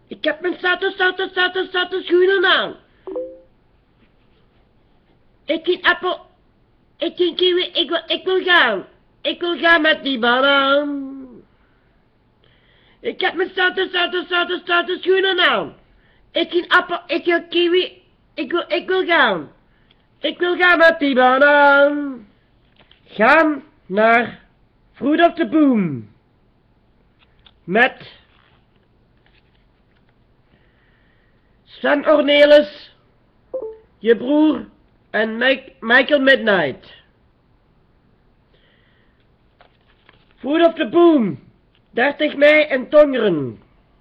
Ik heb mijn zatte schoenen aan. Ik eet appel. Ik eet kiwi. Ik wil gaan. Ik wil gaan met die banaan. Ik heb mijn zatte schoenen aan. Ik eet appel. Ik eet kiwi. Ik wil gaan. Ik wil gaan met die banaan. Gaan naar Fruit of the Boom. Met Sven Ornelis, je broer en Michael Midnight. Fruit of the Boom, 30 mei in Tongeren.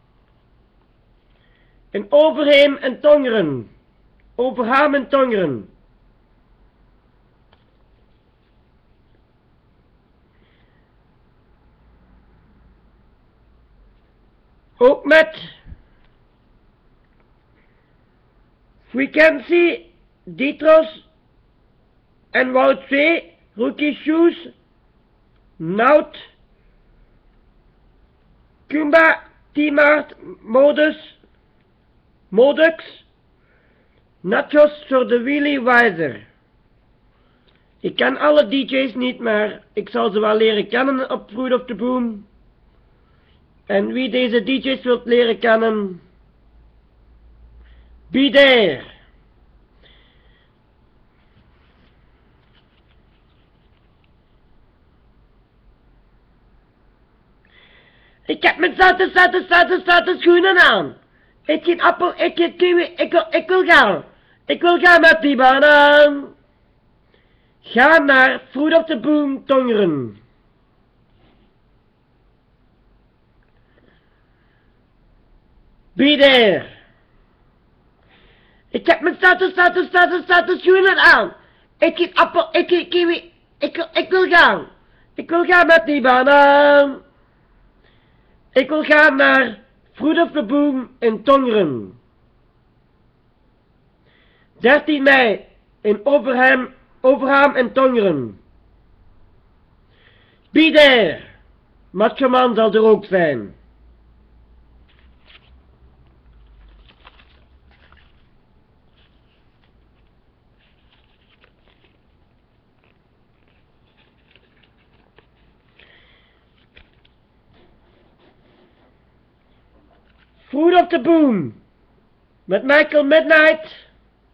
In Overheem en Tongeren. Overhaam en Tongeren. Ook met Frequency, Dietros en Wout 2, Rookie Shoes, Nout, Kumba, T-Mart, Modux, Nachos voor de Wheelie Wiser. Ik ken alle DJ's niet, maar ik zal ze wel leren kennen op Fruit of the Boom. En wie deze DJ's wilt leren kennen, be there. Ik heb mijn zatte schoenen aan. Ik eet appel, ik eet kiwi, ik wil gaan. Ik wil gaan met die banaan. Ga naar Fruit of the Boom Tongeren. Be there. Ik heb mijn zatte schoenen aan. Ik eet appel, ik eet kiwi, ik wil gaan. Ik wil gaan met die banaan. Ik wil gaan naar Fruit of the Boom in Tongeren. 13 mei in Overhaam en Tongeren. Be there. Macho Man zal er ook zijn. Fruit of the Boom met Michael Midnight.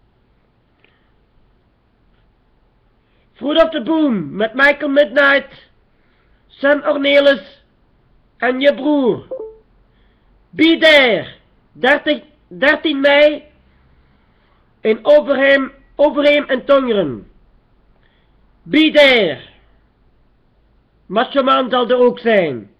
Fruit of the Boom met Michael Midnight, Sven Ornelis en je broer. Be there, 13 mei in Overheem en Tongeren. Be there. Macho Man zal er ook zijn.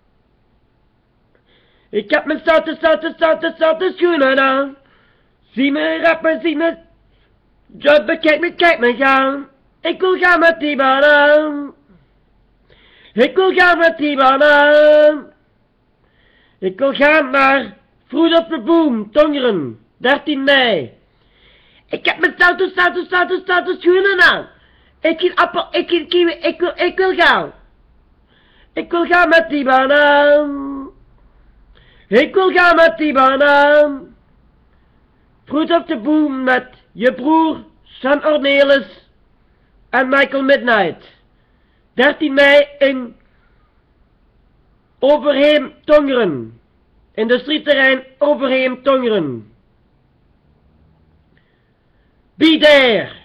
Ik heb mijn zatte schoenen aan. Zie me rappen, zie me jobben, kijk me gaan. Ik wil gaan met die banaan. Ik wil gaan met die banaan. Ik wil gaan naar Fruit of the Boom, Tongeren, 13 mei. Ik heb mijn zatte schoenen aan. Ik eet appel, ik eet kiwi, ik wil gaan. Ik wil gaan met die banaan. Ik wil gaan met die banaan. Fruit of the Boom met je broer, Sven Ornelis en Michael Midnight. 13 mei in Overheem, Tongeren. Industrieterrein Overheem, Tongeren. Be there.